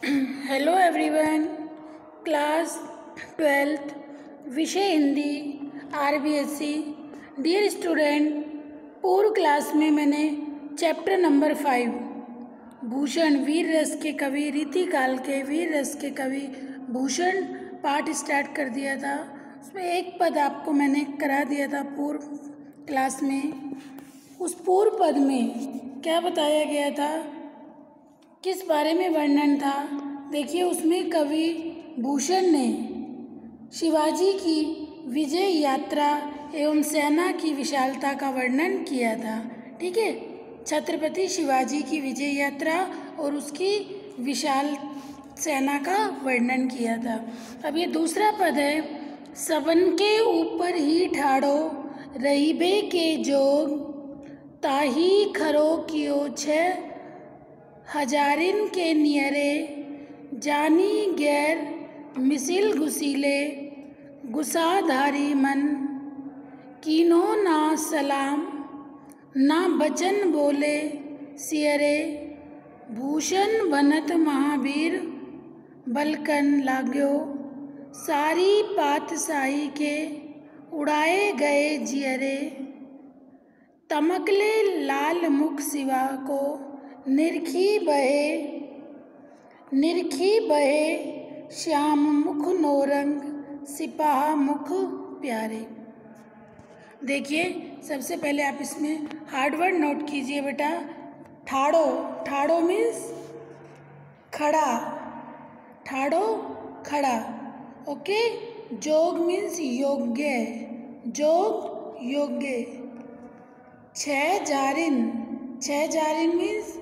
Hello everyone, class 12th विषय Hindi RBSC। Dear student, पूर्व class में मैंने चैप्टर नंबर 5 भूषण वीर रस के कवि रीतिकाल के वीर रस के कवि भूषण पाठ स्टार्ट कर दिया था। उसमें एक पद आपको मैंने करा दिया था पूर्व क्लास में। उस पूर्व पद में क्या बताया गया था, किस बारे में वर्णन था? देखिए, उसमें कवि भूषण ने शिवाजी की विजय यात्रा एवं सेना की विशालता का वर्णन किया था। ठीक है, छत्रपति शिवाजी की विजय यात्रा और उसकी विशाल सेना का वर्णन किया था। अब ये दूसरा पद है, सबन के ऊपर ही ठाड़ो रहीबे के जोग ताही खरो कियो छे हजारिन के नियरे जानी गैर मिसिल घुसीले गुसाधारी मन कीनो ना सलाम ना बचन बोले सियरे भूषण बनत महावीर बलकन लाग्यो सारी पातशाही के उड़ाए गए जियरे तमकले लाल मुख सिवा को निरखी बहे श्याम मुख नौरंग सिपाहा मुख प्यारे। देखिए, सबसे पहले आप इसमें हार्ड वर्ड नोट कीजिए बेटा। ठाड़ो, ठाड़ो मीन्स खड़ा, ठाड़ो खड़ा। ओके, जोग मीन्स योग्य, जोग योग्य। छह जारिन मीन्स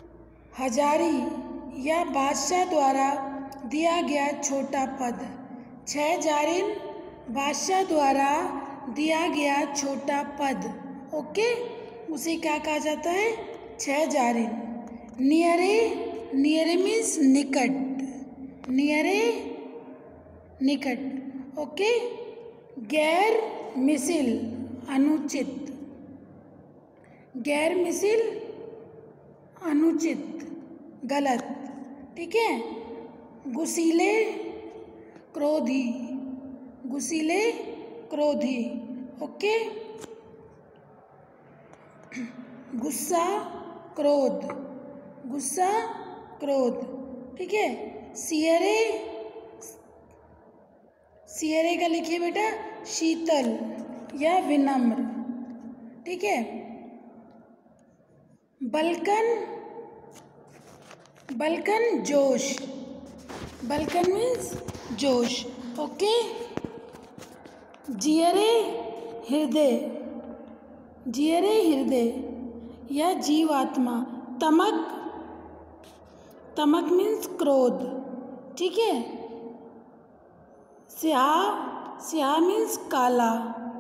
हजारी या बादशाह द्वारा दिया गया छोटा पद। छह जारिन बादशाह द्वारा दिया गया छोटा पद। ओके, उसे क्या कहा जाता है? छह जारिन। नियरे मीन्स निकट, नियरे निकट। ओके, गैर मिसिल अनुचित, गैर मिसिल अनुचित गलत। ठीक है, गुसीले क्रोधी, गुसीले क्रोधी। ओके, गुस्सा क्रोध, गुस्सा क्रोध। ठीक है, सियरे, सियरे का लिखिए बेटा शीतल या विनम्र। ठीक है, बलकन जोश, बलकन मीन्स जोश। ओके, जियरे हृदय, जियरे हृदय या जीवात्मा। तमक मीन्स क्रोध। ठीक है, स्याह मीन्स काला।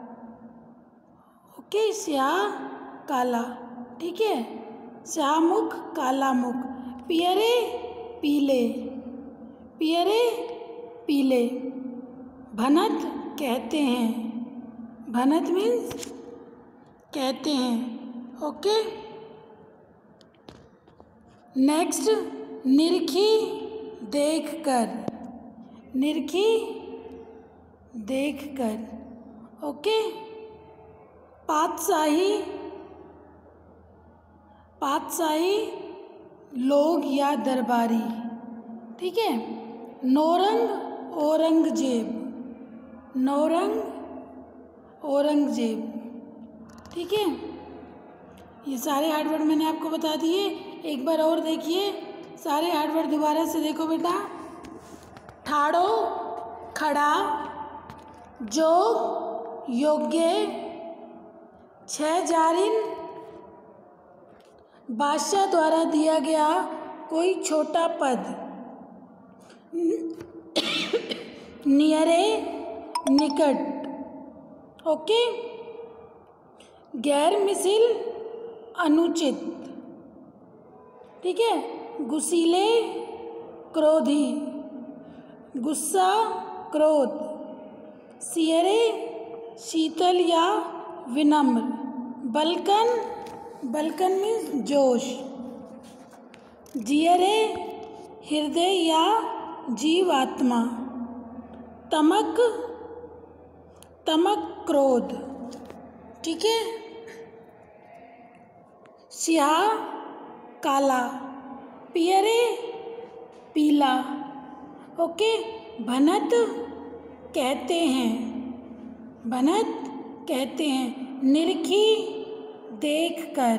ओके, स्याह काला। ठीक है, स्याह मुख काला मुख। पियरे पीले, पियरे पीले। भनत कहते हैं, भनत मीन्स कहते हैं। ओके, नेक्स्ट निरखी देखकर, निरखी देखकर। ओके, पातशाही, पातशाही लोग या दरबारी। ठीक है, नौरंग औरंगजेब, नौरंग औरंगजेब। ठीक है, ये सारे हार्ड वर्ड मैंने आपको बता दिए। एक बार और देखिए, सारे हार्ड वर्ड दोबारा से देखो बेटा। ठाड़ो खड़ा, जोग योग्य, छह जारिन बादशाह द्वारा दिया गया कोई छोटा पद, नियरे निकट। ओके, गैर मिसिल अनुचित। ठीक है, गुसीले क्रोधी, गुस्सा क्रोध। सियरे शीतल या विनम्र। बलकन मीन्स जोश। जियरे हृदय या जीवात्मा। तमक क्रोध, ठीक है। स्याह काला, पियरे पीला, ओके। भनत कहते हैं, निरखी देखकर।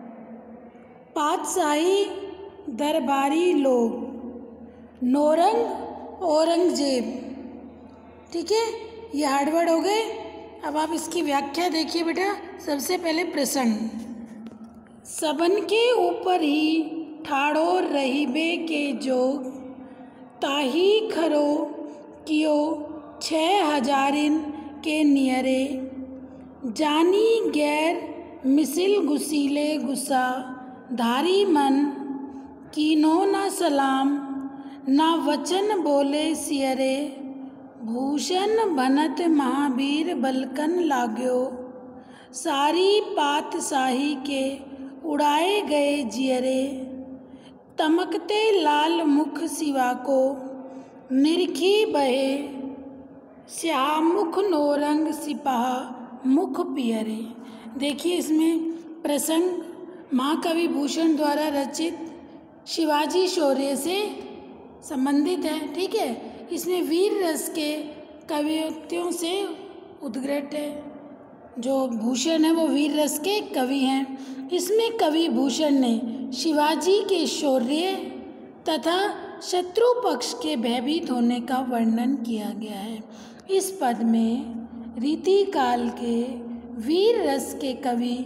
पातशाही दरबारी लोग, नौरंग औरंगजेब, ठीक है। ये हार्ड वर्ड हो गए। अब आप इसकी व्याख्या देखिए बेटा। सबसे पहले प्रश्न, सबन के ऊपर ही ठाड़ो रहीबे के जोग, ताही खरो कियो 6,000 के नियरे, जानी गैर मिसिल गुसीले गुस्सा, धारी मन कीनो न सलाम, ना वचन बोले सियरे, भूषण बनत महावीर बलकन लाग्यो, सारी पातशाही के उड़ाए गए जियरे, तमकते लाल मुख सिवा को निरखी बहे, स्याह मुख नौरंग सिपाह मुख पियरे। देखिए इसमें प्रसंग महाकवि भूषण द्वारा रचित शिवाजी शौर्य से संबंधित है, ठीक है। इसमें वीर रस के कवियों से उद्घृत है। जो भूषण है वो वीर रस के कवि हैं। इसमें कवि भूषण ने शिवाजी के शौर्य तथा शत्रु पक्ष के भयभीत होने का वर्णन किया गया है। इस पद में रीतिकाल के वीर रस के कवि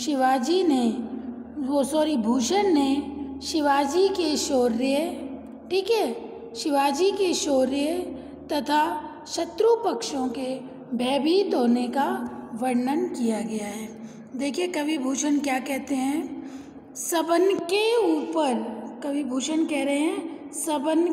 भूषण ने शिवाजी के शौर्य, ठीक है, शिवाजी के शौर्य तथा शत्रु पक्षों के भयभीत होने का वर्णन किया गया है। देखिए कवि भूषण क्या कहते हैं। सबन के ऊपर, कवि भूषण कह रहे हैं सबन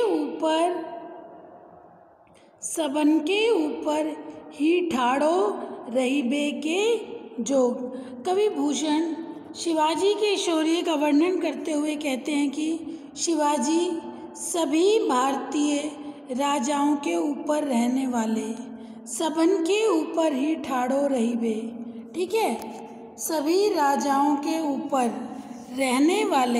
के ऊपर ही ठाड़ो रहीबे के जोग। कवि भूषण शिवाजी के शौर्य का वर्णन करते हुए कहते हैं कि शिवाजी सभी भारतीय राजाओं के ऊपर रहने वाले, सबन के ऊपर ही ठाड़ो रहीबे, ठीक है, सभी राजाओं के ऊपर रहने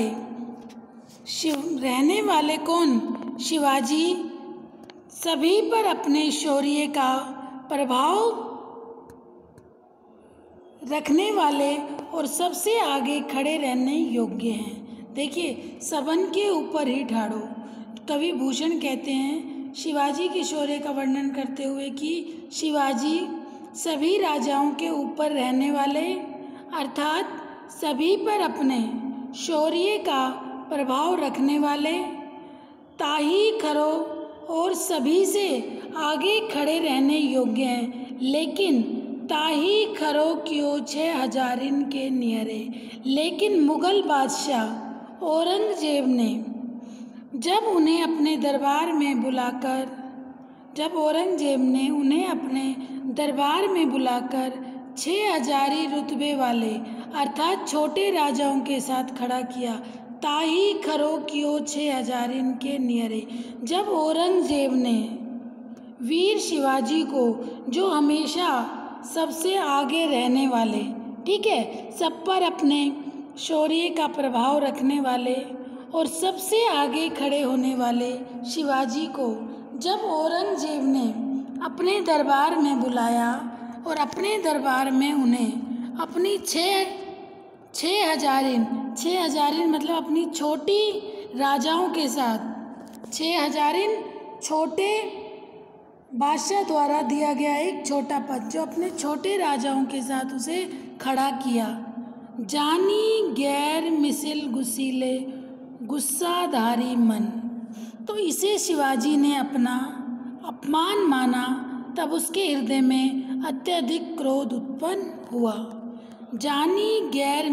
वाले कौन? शिवाजी सभी पर अपने शौर्य का प्रभाव रखने वाले और सबसे आगे खड़े रहने योग्य हैं। देखिए सबन के ऊपर ही ठाड़ो, कवि भूषण कहते हैं शिवाजी के शौर्य का वर्णन करते हुए कि शिवाजी सभी राजाओं के ऊपर रहने वाले अर्थात सभी पर अपने शौर्य का प्रभाव रखने वाले, ताही खरो और सभी से आगे खड़े रहने योग्य हैं, लेकिन ताही खरो क्यों 6,000 के नियरे। लेकिन मुगल बादशाह औरंगजेब ने जब उन्हें अपने दरबार में बुलाकर 6,000 रुतबे वाले अर्थात छोटे राजाओं के साथ खड़ा किया, ताही खरो कियो 6,000 के नियरे। जब औरंगजेब ने वीर शिवाजी को, जो हमेशा सबसे आगे रहने वाले, ठीक है, सब पर अपने शौर्य का प्रभाव रखने वाले और सबसे आगे खड़े होने वाले शिवाजी को जब औरंगजेब ने अपने दरबार में बुलाया और अपने दरबार में उन्हें अपनी 6,000 मतलब अपनी छोटी राजाओं के साथ 6,000 छोटे बादशाह द्वारा दिया गया एक छोटा पद, जो अपने छोटे राजाओं के साथ उसे खड़ा किया। जानी गैर मिसिल गुसीले गुस्साधारी मन, तो इसे शिवाजी ने अपना अपमान माना। तब उसके हृदय में अत्यधिक क्रोध उत्पन्न हुआ। जानी गैर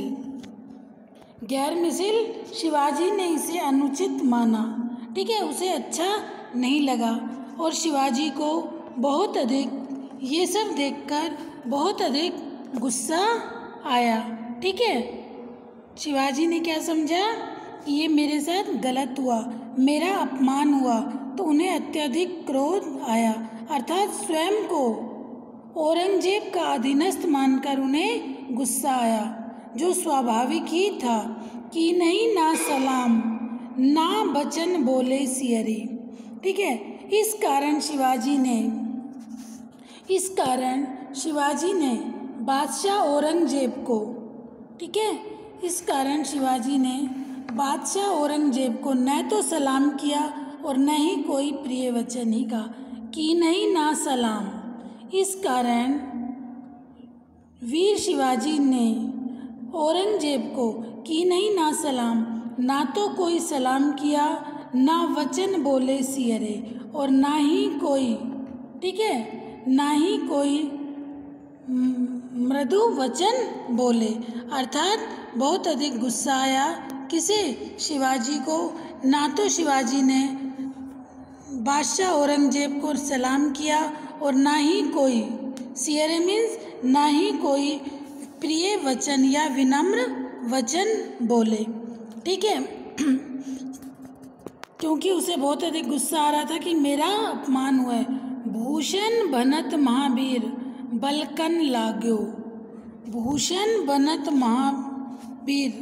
मिसिल शिवाजी ने इसे अनुचित माना, ठीक है, उसे अच्छा नहीं लगा और शिवाजी को बहुत अधिक ये सब देखकर बहुत अधिक गुस्सा आया, ठीक है। शिवाजी ने क्या समझा कि ये मेरे साथ गलत हुआ, मेरा अपमान हुआ, तो उन्हें अत्यधिक क्रोध आया, अर्थात स्वयं को औरंगजेब का अधीनस्थ मानकर उन्हें गुस्सा आया, जो स्वाभाविक ही था कि नहीं ना सलाम ना वचन बोले सियरे। ठीक है, इस कारण शिवाजी ने बादशाह औरंगजेब को, ठीक है, इस कारण शिवाजी ने बादशाह औरंगजेब को न तो सलाम किया और न ही कोई प्रिय वचन ही कहा, कि नहीं ना सलाम। इस कारण वीर शिवाजी ने औरंगजेब को की नहीं ना सलाम, ना तो कोई सलाम किया, ना वचन बोले सियरे, और ना ही कोई, ठीक है, ना ही कोई मृदु वचन बोले, अर्थात बहुत अधिक गुस्सा आया किसे, शिवाजी को। ना तो शिवाजी ने बादशाह औरंगजेब को सलाम किया और ना ही कोई, सियरे मीन्स ना ही कोई प्रिय वचन या विनम्र वचन बोले। ठीक है, क्योंकि उसे बहुत अधिक गुस्सा आ रहा था कि मेरा अपमान हुआ है। भूषण बनत महावीर बलकन लाग्यो, भूषण बनत महावीर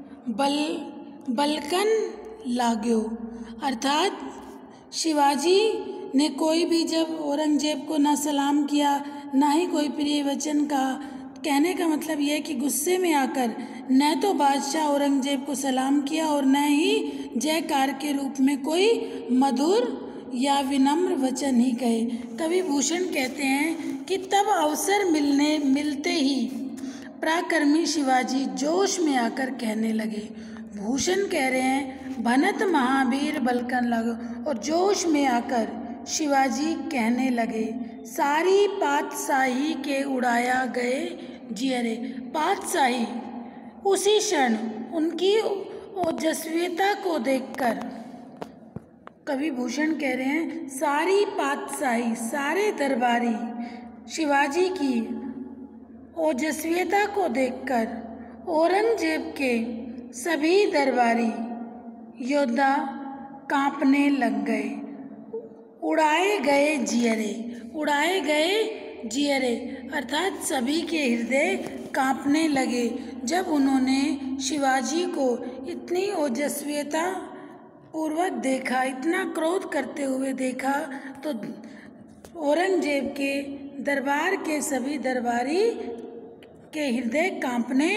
बलकन लाग्यो, अर्थात शिवाजी ने कोई भी जब औरंगजेब को ना सलाम किया ना ही कोई प्रिय वचन कहा, कहने का मतलब यह है कि गुस्से में आकर न तो बादशाह औरंगजेब को सलाम किया और न ही जयकार के रूप में कोई मधुर या विनम्र वचन ही कहे। कवि भूषण कहते हैं कि तब अवसर मिलते ही पराक्रमी शिवाजी जोश में आकर कहने लगे, भूषण कह रहे हैं भनत महावीर बलकन लागो, और जोश में आकर शिवाजी कहने लगे, सारी पातशाही के उड़ाया गए जियरे। पातशाही उसी क्षण उनकी ओजस्विता को देखकर, कवि भूषण कह रहे हैं सारी पातशाही, सारे दरबारी शिवाजी की ओजस्विता को देखकर औरंगजेब के सभी दरबारी योद्धा कांपने लग गए। उड़ाए गए जियरे, उड़ाए गए जियरे, अर्थात सभी के हृदय कांपने लगे जब उन्होंने शिवाजी को इतनी ओजस्विता पूर्वक देखा, इतना क्रोध करते हुए देखा। तो औरंगजेब के दरबार के सभी दरबारी के हृदय कांपने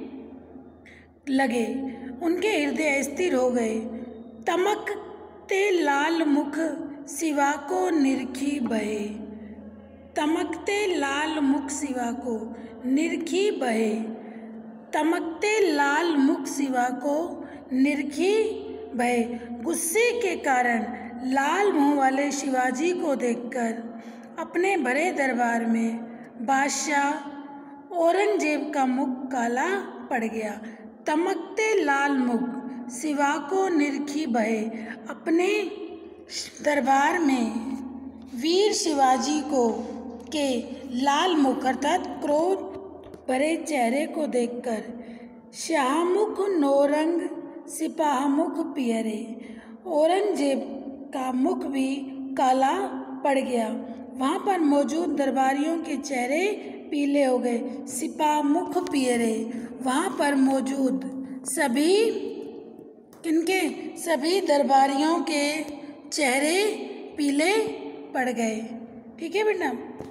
लगे, उनके हृदय स्थिर हो गए। तमकते लाल मुख शिवा को निरखी बहे, तमकते लाल मुख शिवा को निरखी बहे, तमकते लाल मुख शिवा को निरखी बहे। गुस्से के कारण लाल मुंह वाले शिवाजी को देखकर अपने बड़े दरबार में बादशाह औरंगजेब का मुख काला पड़ गया। तमकते लाल मुख शिवा को निरखी बहे, अपने दरबार में वीर शिवाजी को के लाल मुख अर्थात क्रोध भरे चेहरे को देखकर शाहमुख नौरंग सिपाहमुख पियरे, औरंगजेब का मुख भी काला पड़ गया। वहाँ पर मौजूद दरबारियों के चेहरे पीले हो गए। सिपाहमुख पियरे, वहाँ पर मौजूद सभी किनके, सभी दरबारियों के चेहरे पीले पड़ गए। ठीक है बेटा,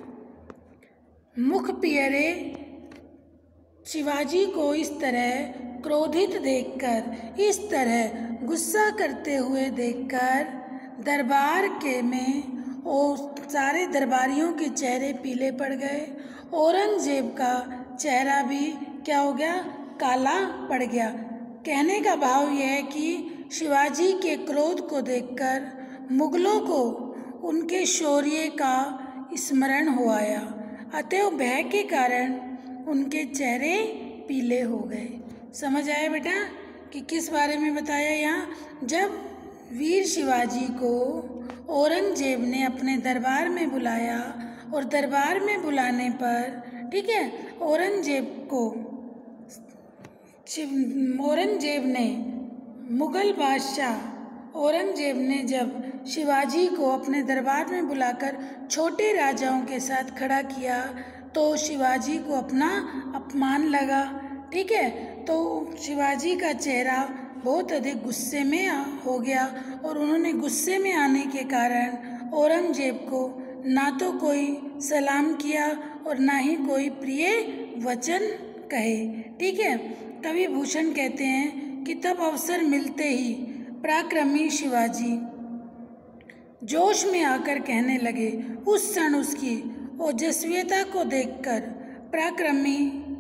मुख पियरे शिवाजी को इस तरह क्रोधित देखकर, इस तरह गुस्सा करते हुए देखकर दरबार के में और सारे दरबारियों के चेहरे पीले पड़ गए। औरंगजेब का चेहरा भी क्या हो गया, काला पड़ गया। कहने का भाव यह है कि शिवाजी के क्रोध को देखकर मुगलों को उनके शौर्य का स्मरण हो आया, अतएव भय के कारण उनके चेहरे पीले हो गए। समझ आया बेटा कि किस बारे में बताया यहाँ, जब वीर शिवाजी को औरंगजेब ने अपने दरबार में बुलाया और दरबार में बुलाने पर, ठीक है, औरंगजेब ने मुगल बादशाह औरंगजेब ने जब शिवाजी को अपने दरबार में बुलाकर छोटे राजाओं के साथ खड़ा किया तो शिवाजी को अपना अपमान लगा। ठीक है, तो शिवाजी का चेहरा बहुत अधिक गुस्से में हो गया और उन्होंने गुस्से में आने के कारण औरंगजेब को ना तो कोई सलाम किया और ना ही कोई प्रिय वचन कहे। ठीक है, कवि भूषण कहते हैं कि तब अवसर मिलते ही पराक्रमी शिवाजी जोश में आकर कहने लगे। उस क्षण उसकी ओजस्वीता को देखकर पराक्रमी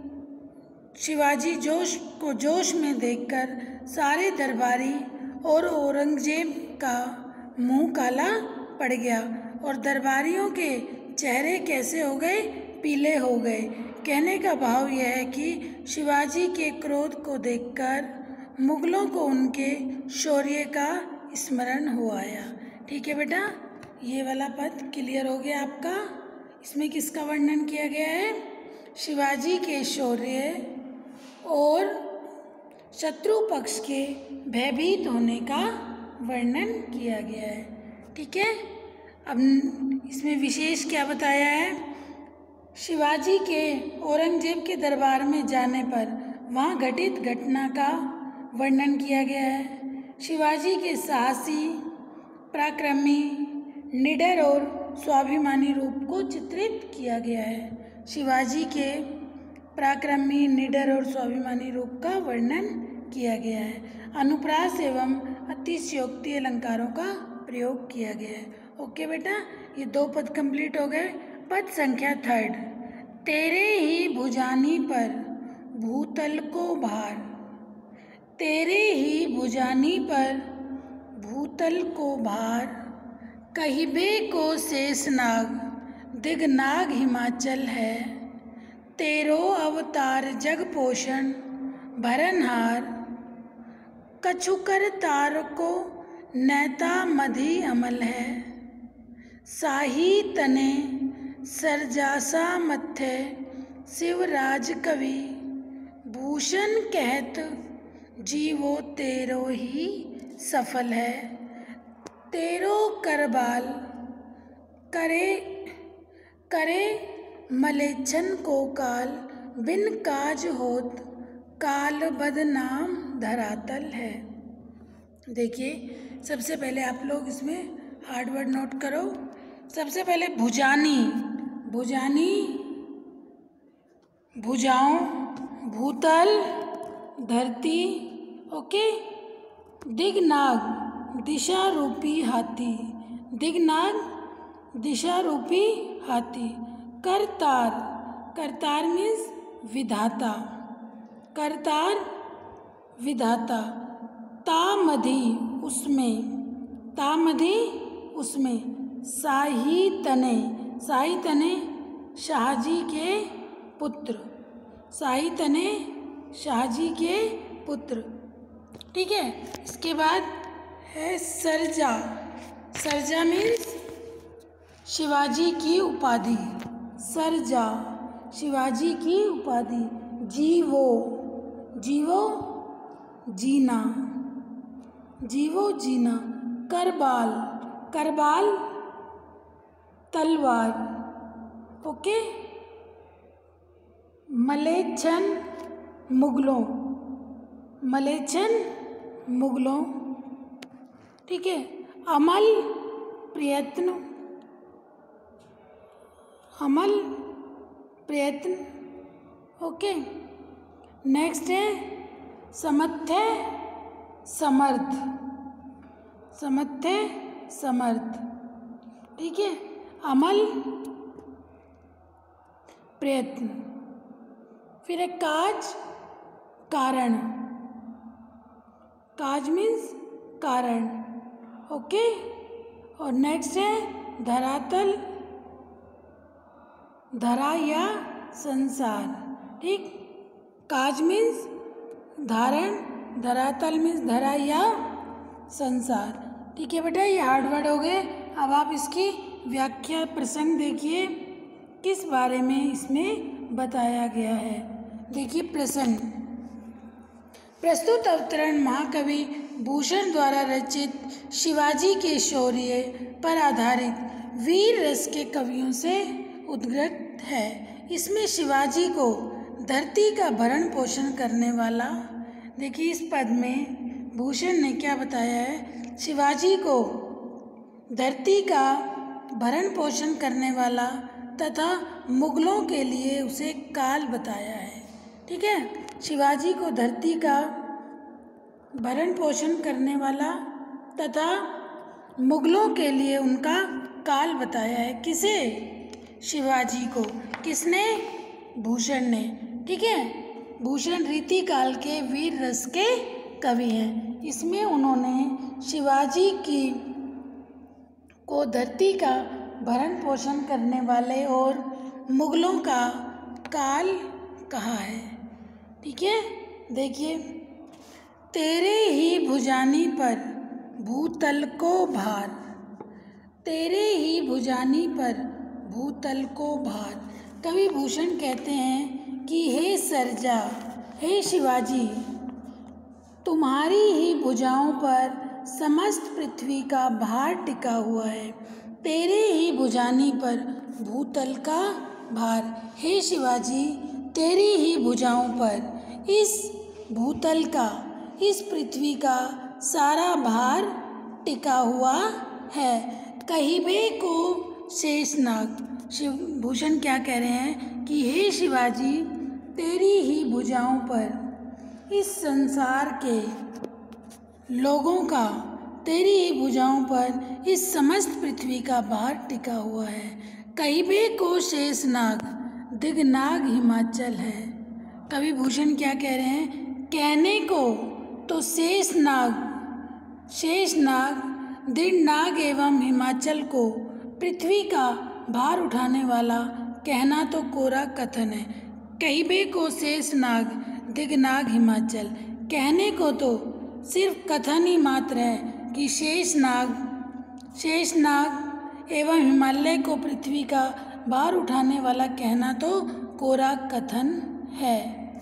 शिवाजी जोश में देखकर सारे दरबारी और औरंगजेब का मुंह काला पड़ गया और दरबारियों के चेहरे कैसे हो गए, पीले हो गए। कहने का भाव यह है कि शिवाजी के क्रोध को देखकर मुगलों को उनके शौर्य का स्मरण हो आया। ठीक है बेटा, ये वाला पद क्लियर हो गया आपका। इसमें किसका वर्णन किया गया है? शिवाजी के शौर्य और शत्रु पक्ष के भयभीत होने का वर्णन किया गया है। ठीक है, अब इसमें विशेष क्या बताया है? शिवाजी के औरंगजेब के दरबार में जाने पर वहाँ घटित घटना का वर्णन किया गया है। शिवाजी के साहसी, पराक्रमी, निडर और स्वाभिमानी रूप को चित्रित किया गया है। शिवाजी के पराक्रमी, निडर और स्वाभिमानी रूप का वर्णन किया गया है। अनुप्रास एवं अतिशयोक्ति अलंकारों का प्रयोग किया गया है। ओके बेटा, ये 2 पद कंप्लीट हो गए। पद संख्या 3। तेरे ही भुजानी पर भूतल को भार, तेरे ही भुजानी पर भूतल को भार, कहिबे को शेषनाग दिगनाग हिमाचल है, तेरो अवतार जग पोषण भरनहार, कछुकर तार को नैता मधी अमल है, साही तने सरजासा मत्थे शिवराज कवि, भूषण कहत जीवो तेरो ही सफल है, तेरो करबाल करे करे मलेच्छन को काल, बिन काज होत काल बदनाम धरातल है। देखिए, सबसे पहले आप लोग इसमें हार्ड वर्ड नोट करो। सबसे पहले भुजानी, भुजानी भुजाओं, भूतल धरती, ओके। दिगनाग दिशा रूपी हाथी, दिगनाग दिशा रूपी हाथी। करतार, करतार मीन्स विधाता, करतार विधाता। तामधी उसमें, तामधी उसमें। शाही तने, शाही तने शाहजी के पुत्र, शाही तने शाहजी के पुत्र। ठीक है, इसके बाद है सरजा, सरजा मीन्स शिवाजी की उपाधि, सरजा शिवाजी की उपाधि। जीवो, जीवो जीना, जीवो जीना। करबाल, करबाल तलवार, ओके। मलेच्छन मुगलों, मलेच्छन मुगलों, ठीक है। अमल प्रयत्न, अमल प्रयत्न, ओके। नेक्स्ट है समर्थ, समर्थ, समर्थ समर्थ, ठीक है। अमल प्रयत्न। फिर है काज, कारण, काज मीन्स कारण, ओके। और नेक्स्ट है धरातल, धरा या संसार, ठीक। काज मीन्स धारण, धरातल मीन्स धरा या संसार, ठीक है बेटा। ये हार्ड वर्ड हो गए। अब आप इसकी व्याख्या प्रसंग देखिए, किस बारे में इसमें बताया गया है। देखिए प्रसंग, प्रस्तुत अवतरण महाकवि भूषण द्वारा रचित शिवाजी के शौर्य पर आधारित वीर रस के कवियों से उद्गत है। इसमें शिवाजी को धरती का भरण पोषण करने वाला, देखिए इस पद में भूषण ने क्या बताया है, शिवाजी को धरती का भरण पोषण करने वाला तथा मुगलों के लिए उसे काल बताया है। ठीक है, शिवाजी को धरती का भरण पोषण करने वाला तथा मुगलों के लिए उनका काल बताया है। किसे? शिवाजी को। किसने? भूषण ने। ठीक है, भूषण रीति काल के वीर रस के कवि हैं। इसमें उन्होंने शिवाजी को धरती का भरण पोषण करने वाले और मुगलों का काल कहा है। ठीक है, देखिए, तेरे ही भुजानी पर भूतल को भार, तेरे ही भुजानी पर भूतल को भार। कवि भूषण कहते हैं कि हे सर्जा, हे शिवाजी, तुम्हारी ही भुजाओं पर समस्त पृथ्वी का भार टिका हुआ है। तेरे ही भुजानी पर भूतल का भार। हे शिवाजी, तेरी ही भुजाओं पर इस भूतल का, इस पृथ्वी का सारा भार टिका हुआ है। कहिबे को शेषनाग। भूषण क्या कह रहे हैं कि हे शिवाजी, तेरी ही भुजाओं पर इस संसार के लोगों का, तेरी ही भुजाओं पर इस समस्त पृथ्वी का भार टिका हुआ है। कहिबे को शेषनाग, दिगनाग हिमाचल है। कवि भूषण क्या कह रहे हैं, कहने को तो शेषनाग, दिगनाग एवं हिमाचल को पृथ्वी का भार उठाने वाला कहना तो कोरा कथन है। कहिबे को शेषनाग, दिगनाग हिमाचल, कहने को तो सिर्फ कथन ही मात्र है कि शेषनाग एवं हिमालय को पृथ्वी का भार उठाने वाला कहना तो कोरा कथन है।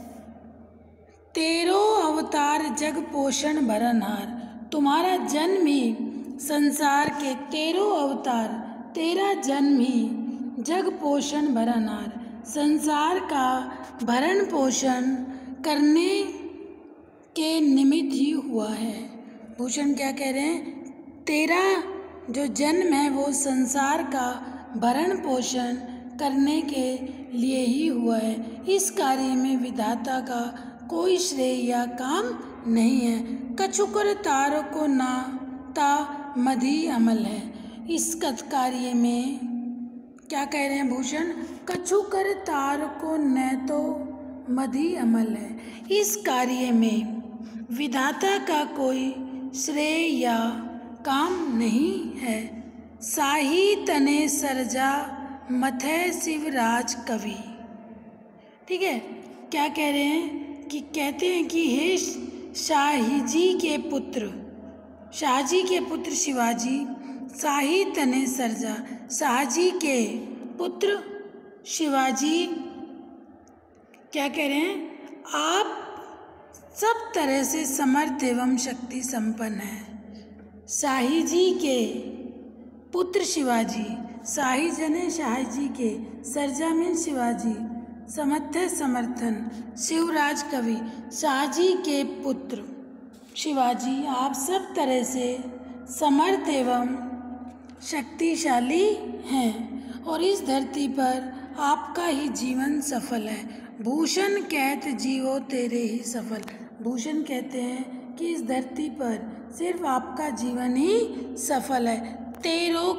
तेरो अवतार जग पोषण भरनहार। तुम्हारा जन्म ही संसार के, तेरो अवतार, तेरा जन्म ही जग पोषण भरनहार, संसार का भरण पोषण करने के निमित्त ही हुआ है। भूषण क्या कह रहे हैं, तेरा जो जन्म है वो संसार का भरण पोषण करने के लिए ही हुआ है। इस कार्य में विधाता का कोई श्रेय या काम नहीं है। कछुकर तार को ना ता मधी अमल है। इस कार्य में क्या कह रहे हैं भूषण, कछुकर तार को न तो मधी अमल है। इस कार्य में विधाता का कोई श्रेय या काम नहीं है। साही तने सरजा मथै शिवराज कवि। ठीक है, क्या कह रहे हैं कि कहते हैं कि हे शाहजी के पुत्र, शाहजी के पुत्र शिवाजी, शाही तने सरजा, शाहजी के पुत्र शिवाजी क्या कह रहे हैं, आप सब तरह से समर्थ एवं शक्ति संपन्न हैं। शाही जी के पुत्र शिवाजी, शाही जने शाहजी के, सरजा में शिवाजी, समर्थ समर्थन, शिवराज कवि, शाहजी के पुत्र शिवाजी, आप सब तरह से समर्थ एवं शक्तिशाली हैं और इस धरती पर आपका ही जीवन सफल है। भूषण कहत जीवो तेरे ही सफल। भूषण कहते हैं कि इस धरती पर सिर्फ आपका जीवन ही सफल है। तेरो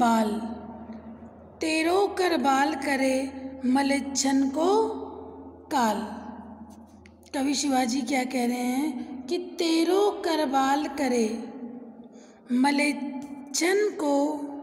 कर बाल करे मलेच्छन को काल। कवि शिवाजी क्या कह रहे हैं कि तेरो कर बाल करे मलेच्छन को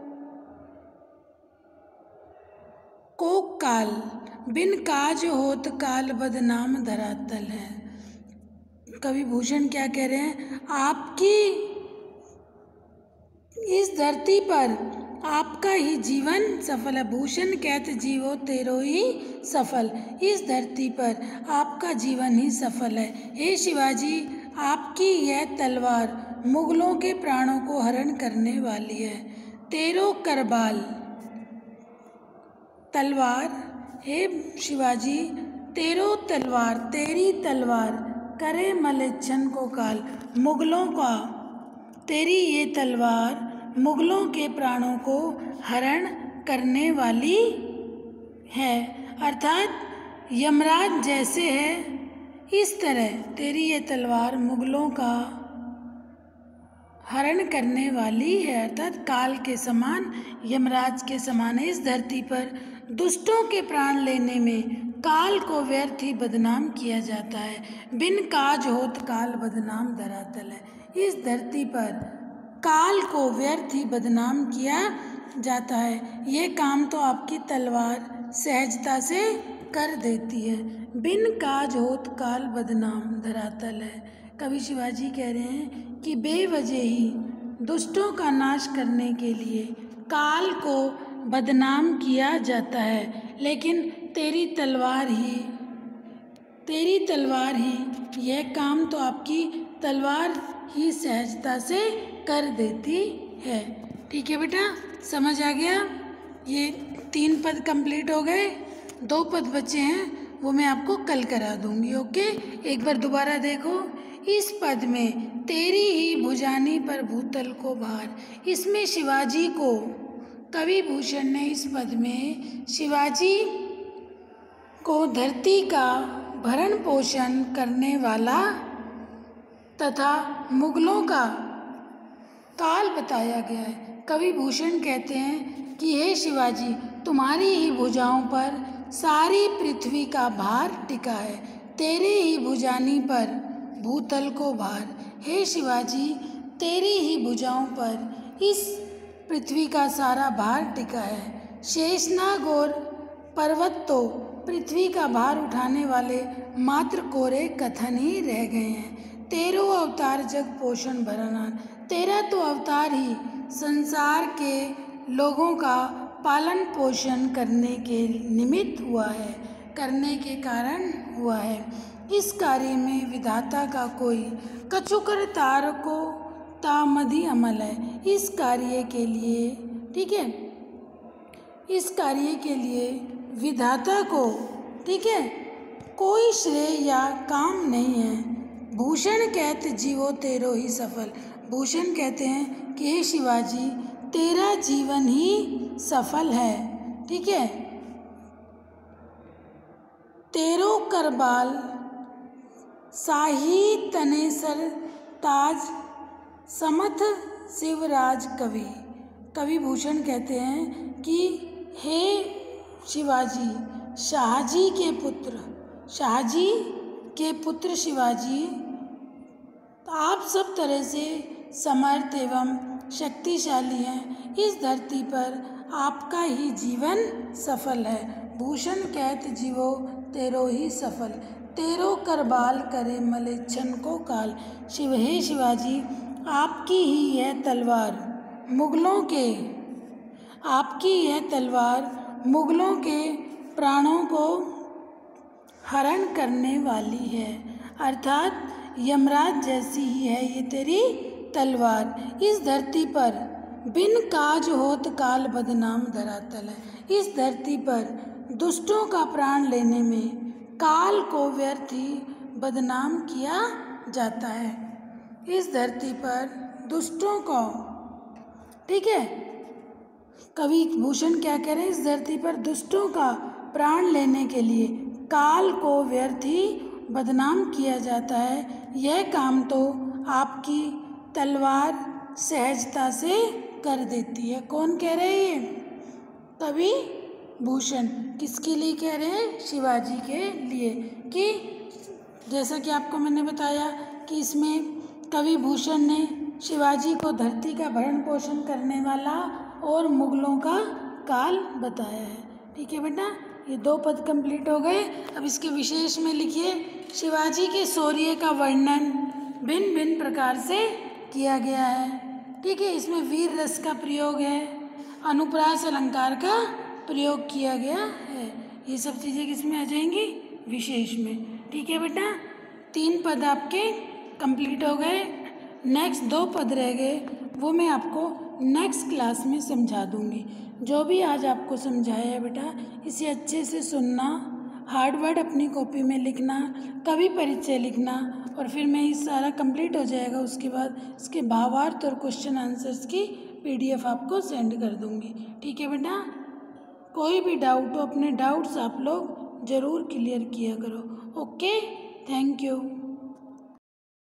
काल, बिन काज होत काल बदनाम धरातल है। कवि भूषण क्या कह रहे हैं, आपकी इस धरती पर आपका ही जीवन सफल है। भूषण कहत जीवो तेरो ही सफल। इस धरती पर आपका जीवन ही सफल है। हे शिवाजी, आपकी यह तलवार मुगलों के प्राणों को हरण करने वाली है। तेरो करबाल तलवार, हे शिवाजी, तेरो तलवार, तेरी तलवार करे मलेच्छन को काल। मुगलों का, तेरी ये तलवार मुगलों के प्राणों को हरण करने वाली है। अर्थात यमराज जैसे है इस तरह तेरी ये तलवार मुगलों का हरण करने वाली है। अर्थात काल के समान, यमराज के समान है। इस धरती पर दुष्टों के प्राण लेने में काल को व्यर्थ ही बदनाम किया जाता है। बिन काज होत काल बदनाम धरातल है। इस धरती पर काल को व्यर्थ ही बदनाम किया जाता है। ये काम तो आपकी तलवार सहजता से कर देती है। बिन काज होत काल बदनाम धरातल है। कवि शिवाजी कह रहे हैं कि बेवजह ही दुष्टों का नाश करने के लिए काल को बदनाम किया जाता है, लेकिन तेरी तलवार ही यह काम तो आपकी तलवार ही सहजता से कर देती है। ठीक है बेटा, समझ आ गया? ये 3 पद कंप्लीट हो गए, 2 पद बचे हैं, वो मैं आपको कल करा दूंगी। ओके, एक बार दोबारा देखो। इस पद में तेरी ही भुजानी पर भूतल को भार, इसमें शिवाजी को कवि भूषण ने इस पद में शिवाजी को धरती का भरण पोषण करने वाला तथा मुगलों का काल बताया गया है। कवि भूषण कहते हैं कि हे शिवाजी, तुम्हारी ही भुजाओं पर सारी पृथ्वी का भार टिका है। तेरे ही भुजानी पर भूतल को भार। हे शिवाजी, तेरी ही भुजाओं पर इस पृथ्वी का सारा भार टिका है। शेषनाग और पर्वत तो पृथ्वी का भार उठाने वाले मात्र कोरे कथन ही रह गए हैं। तेरो अवतार जग पोषण भरनार, तेरा तो अवतार ही संसार के लोगों का पालन पोषण करने के निमित्त हुआ है, करने के कारण हुआ है। इस कार्य में विधाता का कोई कछुकर तार को तामधि अमल है। इस कार्य के लिए, ठीक है, इस कार्य के लिए विधाता को, ठीक है, कोई श्रेय या काम नहीं है। भूषण कहते जीवो तेरो ही सफल। भूषण कहते हैं कि हे शिवाजी, तेरा जीवन ही सफल है। ठीक है, तेरो करबाल शाही तनेसर ताज समथ शिवराज कवि। कवि भूषण कहते हैं कि हे शिवाजी, शाहजी के पुत्र शिवाजी, आप सब तरह से समर्थ एवं शक्तिशाली हैं। इस धरती पर आपका ही जीवन सफल है। भूषण कहत जीवो तेरो ही सफल, तेरो करबाल करे मलेच्छन को काल। हे शिवाजी, आपकी ही यह तलवार मुगलों के प्राणों को हरण करने वाली है। अर्थात यमराज जैसी ही है ये तेरी तलवार। इस धरती पर बिन काज होत काल बदनाम धरातल है। इस धरती पर दुष्टों का प्राण लेने में काल को व्यर्थ ही बदनाम किया जाता है। इस धरती पर दुष्टों को, ठीक है, कवि भूषण क्या कह रहे हैं, इस धरती पर दुष्टों का प्राण लेने के लिए काल को व्यर्थ ही बदनाम किया जाता है। यह काम तो आपकी तलवार सहजता से कर देती है। कौन कह रहे हैं? कवि भूषण। किसके लिए कह रहे हैं? शिवाजी के लिए। कि जैसा कि आपको मैंने बताया कि इसमें कवि भूषण ने शिवाजी को धरती का भरण पोषण करने वाला और मुगलों का काल बताया है। ठीक है बेटा, ये 2 पद कंप्लीट हो गए। अब इसके विशेष में लिखिए, शिवाजी के शौर्य का वर्णन भिन्न भिन्न प्रकार से किया गया है। ठीक है, इसमें वीर रस का प्रयोग है अनुप्रास अलंकार का प्रयोग किया गया है। ये सब चीज़ें किस में आ जाएंगी? विशेष में। ठीक है बेटा, 3 पद आपके कंप्लीट हो गए। नेक्स्ट 2 पद रह गए, वो मैं आपको नेक्स्ट क्लास में समझा दूंगी। जो भी आज आपको समझाया है बेटा, इसे अच्छे से सुनना, हार्ड वर्ड अपनी कॉपी में लिखना, कवि परिचय लिखना, और फिर मैं ये सारा कंप्लीट हो जाएगा, उसके बाद इसके भावार्थ और क्वेश्चन आंसर्स की PDF आपको सेंड कर दूंगी। ठीक है बेटा, कोई भी डाउट हो, अपने डाउट्स आप लोग ज़रूर क्लियर किया करो। Okay, thank you.